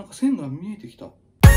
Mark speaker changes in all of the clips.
Speaker 1: なんか線が見えてきた。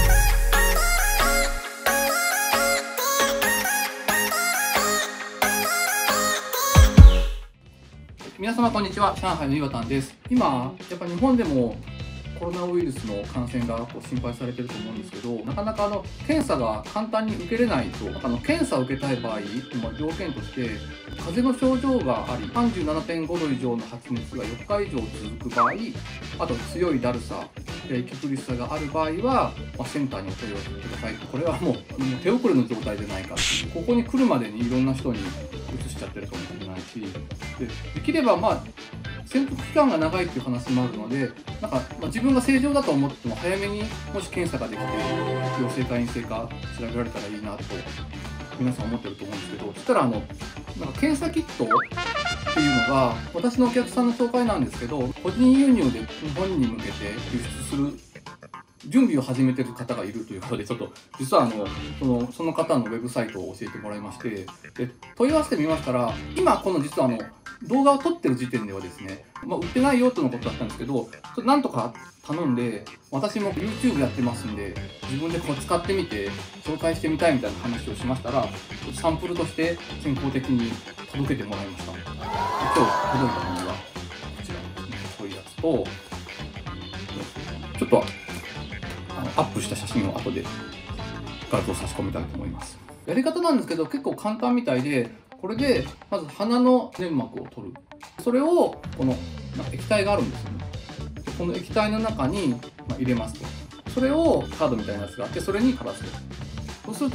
Speaker 1: 皆様こんにちは、上海の岩田です。今、やっぱ日本でもコロナウイルスの感染が心配されてると思うんですけど、なかなか検査が簡単に受けれないと、検査を受けたい場合、条件として、風邪の症状があり、37.5 度以上の発熱が4日以上続く場合、あと強いだるさ、息苦しさがある場合は、センターにお問い合わせください。これはもう手遅れの状態じゃないかっていう、ここに来るまでにいろんな人に移しちゃってるかもしれないし、できれば潜伏期間が長いっていう話もあるので、自分が正常だと思っても早めにもし検査ができて陽性か陰性か調べられたらいいなと皆さん思ってると思うんですけど、そしたら検査キットっていうのが私のお客さんの紹介なんですけど、個人輸入で日本に向けて輸出する準備を始めてる方がいるということで、ちょっと実はその方のウェブサイトを教えてもらいまして、で問い合わせてみましたら、今この実は動画を撮ってる時点ではですね、売ってないよとのことだったんですけど、なんとか頼んで、私も YouTube やってますんで、自分で使ってみて紹介してみたいみたいな話をしましたら、サンプルとして先行的に届けてもらいました。今日届いたものがこちらですね。そういうやつと、ちょっとアップした写真を後で画像差し込みたいと思います。やり方なんですけど結構簡単みたいで、これでまず鼻の粘膜を取る。それをこの液体があるんですよね。でこの液体の中に入れますと。それをカードみたいなやつがあって、それに垂らすと。そうすると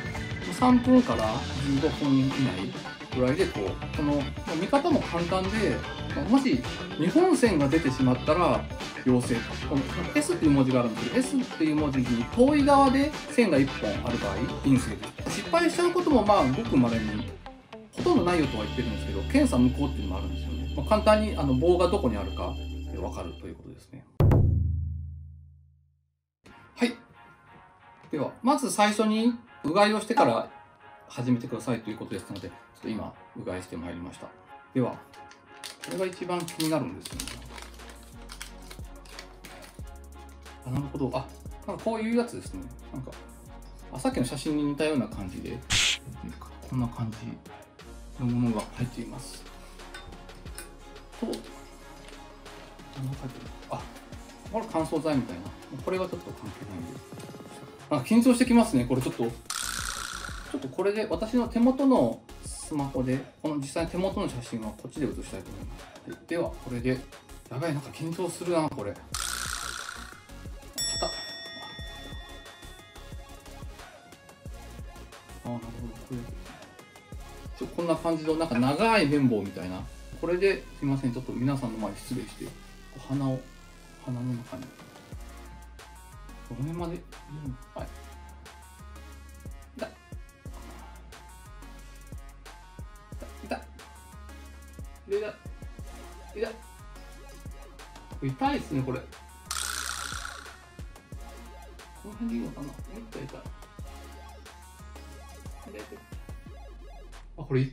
Speaker 1: 3分から15分以内ぐらいでこの見方も簡単で、もし日本線が出てしまったら陽性。この S っていう文字があるんですけど、S っていう文字に遠い側で線が1本ある場合陰性です。失敗しちゃうこともごく稀にほとんどないよとは言ってるんですけど、検査無効っていうのもあるんですよね。簡単に棒がどこにあるか分かるということですね。はい。では、まず最初にうがいをしてから始めてくださいということですので、ちょっと今、うがいしてまいりました。では、これが一番気になるんですよね。なるほど。こういうやつですね。さっきの写真に似たような感じで、こんな感じのものが入っています。と、これ乾燥剤みたいな。これはちょっと関係ないんで。緊張してきますね。これちょっとこれで私の手元のスマホで、この実際に手元の写真はこっちで写したいと思います。はい、では、これで、やばい、緊張するな、これ。なるほど。こんな感じの長い綿棒みたいな。これですいません、ちょっと皆さんの前に失礼して、鼻の中に。この辺まで。はい。痛いですね、これ。この辺でいいのかな。めっちゃ痛い。これ痛っ。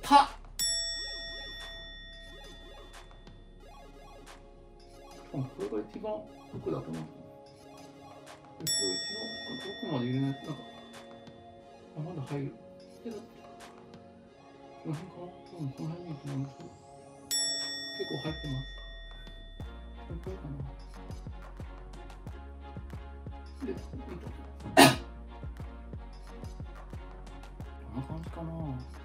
Speaker 1: これが一番奥だと思う。これ一番奥まで入れないとまだ入る。この辺かな。この辺にいいと思います。結構入ってます。これかな。で、こんな感じかな。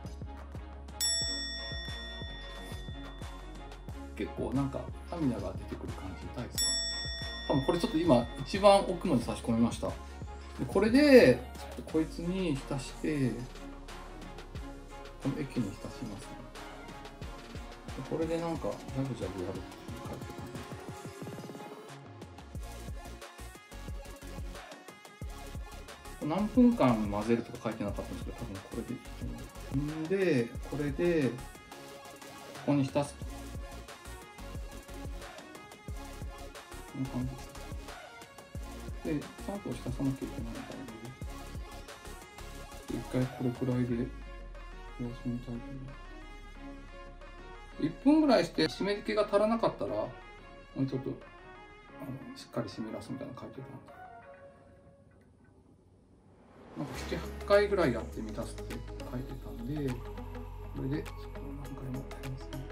Speaker 1: 結構涙が出てくる感じ。痛いですかね。多分これちょっと今一番奥まで差し込みました。でこれでちょっとこいつに浸して、この液に浸しますね。これでジャブジャブやるっていう感じ。何分間混ぜるとか書いてなかったんですけど、多分これでいい。これでここに浸すと。こんな感じです。で、ちゃんと浸さなきゃいけないから、一回これくらいで様子見たいと思います。1分ぐらいして湿り気が足らなかったら、もうちょっとしっかり湿らすみたいなの書いてたんで、なんか7、8回ぐらいやってみたすって書いてたんで、これでちょっと何回もやりますね。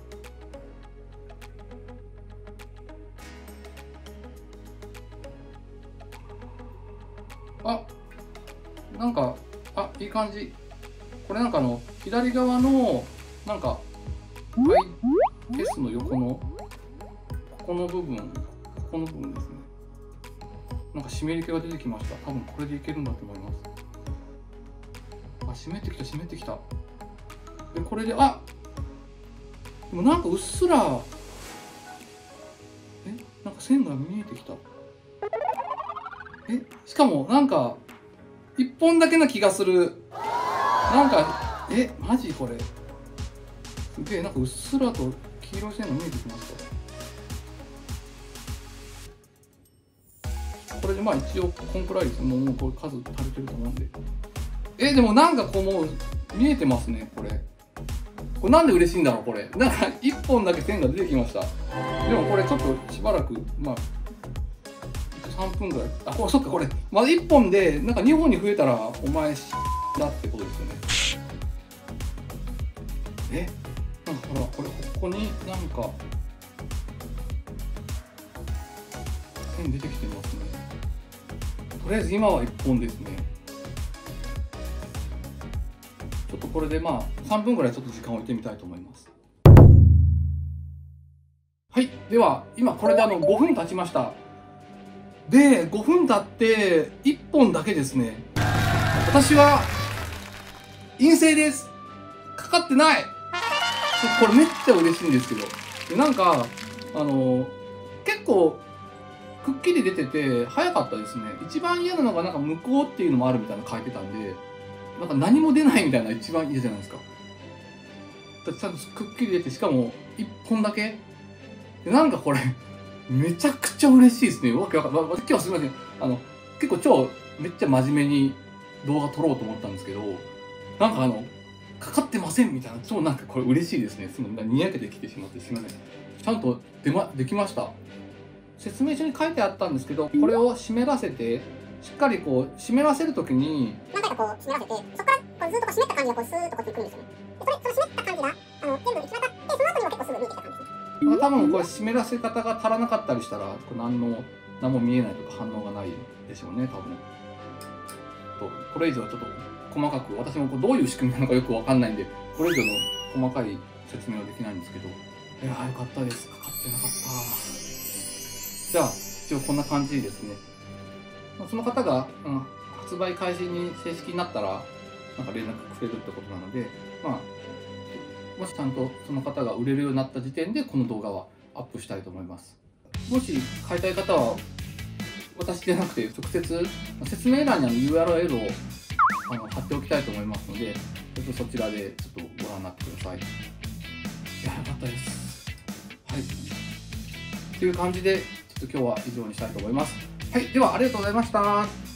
Speaker 1: なんか、いい感じ。これなんか左側の、なんか、S の横の、ここの部分ですね。なんか湿り気が出てきました。多分これでいけるんだと思います。湿ってきた、湿ってきた。で、これで、でもなんかうっすら、なんか線が見えてきた。しかもなんか、1本だけな気がする。なんか、マジこれ。すげえ、なんかうっすらと黄色い線が見えてきました。これで一応こんくらいです。もうこれ数足りてると思うんで。でもなんかこうもう見えてますね、これ。これなんで嬉しいんだろう、これ。なんか1本だけ線が出てきました。でもこれちょっとしばらく、3分ぐらい。そっか、これ、1本で、なんか2本に増えたら、お前だってことですよね。なんかほら、これ、ここになんか、線出てきてますね。とりあえず今は1本ですね。ちょっとこれで3分ぐらいちょっと時間を置いてみたいと思います。はい。では、今これで5分経ちました。で、5分経って1本だけですね。私は陰性です。かかってない。これめっちゃ嬉しいんですけど。でなんか、結構、くっきり出てて早かったですね。一番嫌なのがなんか無効っていうのもあるみたいなの書いてたんで、なんか何も出ないみたいな一番嫌じゃないですか。ちゃんとくっきり出て、しかも1本だけ。でなんかこれ、めちゃくちゃ嬉しいですね。今日はすみません。結構めっちゃ真面目に動画撮ろうと思ったんですけど、なんかかかってませんみたいな、なんかこれ嬉しいですね。にやけてきてしまってすみません。ちゃんとできました。説明書に書いてあったんですけど、これを湿らせて、しっかりこう、湿らせるときに、
Speaker 2: 何回かこう湿らせて、そこからずっと湿った感じがこうスーッとこっちに来るんですよね。で、その湿った感じが全部行き渡って、その後にも結構すぐ見えてきた感じですね。
Speaker 1: 多分これ湿らせ方が足らなかったりしたら、これ何も見えないとか反応がないでしょうね、多分。これ以上はちょっと細かく、私もどういう仕組みなのかよくわかんないんで、これ以上の細かい説明はできないんですけど、よかったです。かかってなかった。じゃあ、一応こんな感じですね。その方が、発売開始に正式になったら、なんか連絡くれるってことなので、もしちゃんとその方が売れるようになった時点でこの動画はアップしたいと思います。もし買いたい方は私じゃなくて直接説明欄にURL を貼っておきたいと思いますので、ちょっとそちらでちょっとご覧になってください。よかったです。はい。という感じでちょっと今日は以上にしたいと思います。はい。ではありがとうございました。